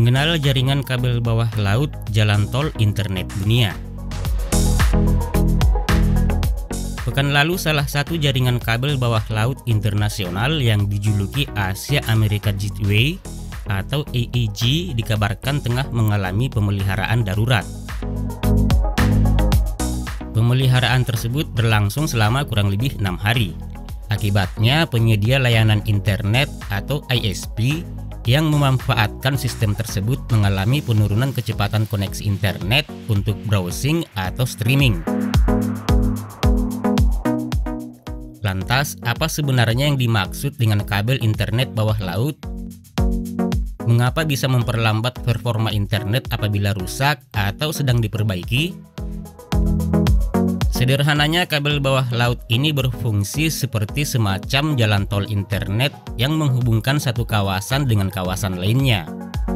Mengenal jaringan kabel bawah laut jalan tol internet dunia. Pekan lalu salah satu jaringan kabel bawah laut internasional yang dijuluki Asia Amerika Gateway atau AAG dikabarkan tengah mengalami pemeliharaan darurat. Pemeliharaan tersebut berlangsung selama kurang lebih 6 hari. Akibatnya penyedia layanan internet atau ISP yang memanfaatkan sistem tersebut mengalami penurunan kecepatan koneksi internet untuk browsing atau streaming. Lantas, apa sebenarnya yang dimaksud dengan kabel internet bawah laut? Mengapa bisa memperlambat performa internet apabila rusak atau sedang diperbaiki? Sederhananya, kabel bawah laut ini berfungsi seperti semacam jalan tol internet yang menghubungkan satu kawasan dengan kawasan lainnya.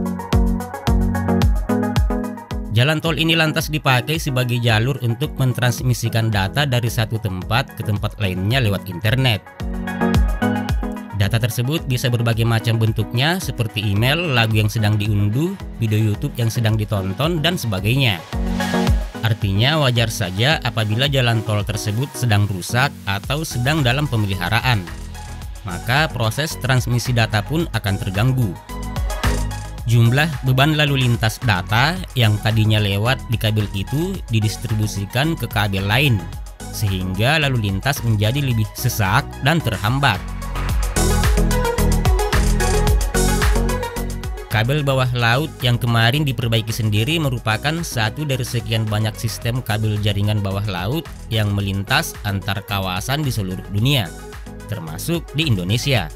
Jalan tol ini lantas dipakai sebagai jalur untuk mentransmisikan data dari satu tempat ke tempat lainnya lewat internet. Data tersebut bisa berbagai macam bentuknya seperti email, lagu yang sedang diunduh, video YouTube yang sedang ditonton, dan sebagainya. Artinya wajar saja apabila jalan tol tersebut sedang rusak atau sedang dalam pemeliharaan. Maka proses transmisi data pun akan terganggu. Jumlah beban lalu lintas data yang tadinya lewat di kabel itu didistribusikan ke kabel lain, sehingga lalu lintas menjadi lebih sesak dan terhambat. Kabel bawah laut yang kemarin diperbaiki sendiri merupakan satu dari sekian banyak sistem kabel jaringan bawah laut yang melintas antar kawasan di seluruh dunia, termasuk di Indonesia.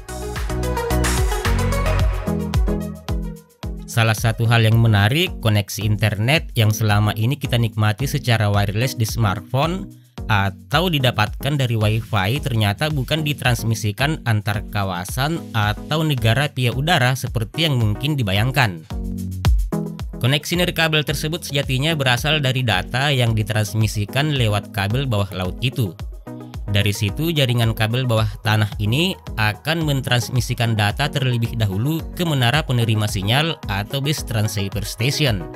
Salah satu hal yang menarik, koneksi internet yang selama ini kita nikmati secara wireless di smartphone atau didapatkan dari WiFi ternyata bukan ditransmisikan antar kawasan atau negara via udara seperti yang mungkin dibayangkan. Koneksi nirkabel tersebut sejatinya berasal dari data yang ditransmisikan lewat kabel bawah laut itu. Dari situ jaringan kabel bawah tanah ini akan mentransmisikan data terlebih dahulu ke menara penerima sinyal atau base transceiver station.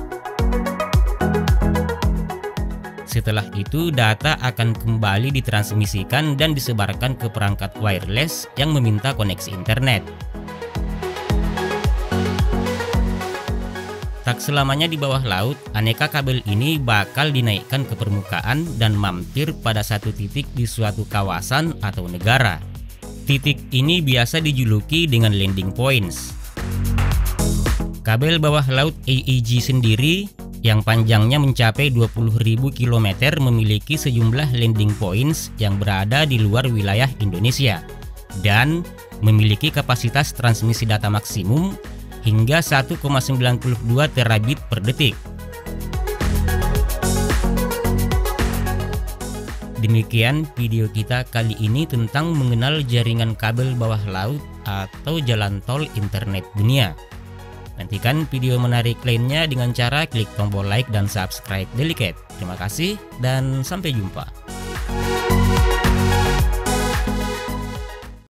Setelah itu data akan kembali ditransmisikan dan disebarkan ke perangkat wireless yang meminta koneksi internet. Tak selamanya di bawah laut, aneka kabel ini bakal dinaikkan ke permukaan dan mampir pada satu titik di suatu kawasan atau negara. Titik ini biasa dijuluki dengan landing points. Kabel bawah laut AAG sendiri yang panjangnya mencapai 20.000 km memiliki sejumlah landing points yang berada di luar wilayah Indonesia dan memiliki kapasitas transmisi data maksimum hingga 1,92 terabit per detik. Demikian video kita kali ini tentang mengenal jaringan kabel bawah laut atau jalan tol internet dunia. Nantikan video menarik lainnya dengan cara klik tombol like dan subscribe Delicat. Terima kasih dan sampai jumpa.